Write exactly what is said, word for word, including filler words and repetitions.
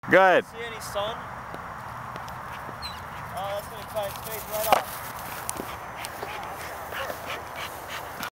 Good. See any sun? Oh, that's going to cut his face right off.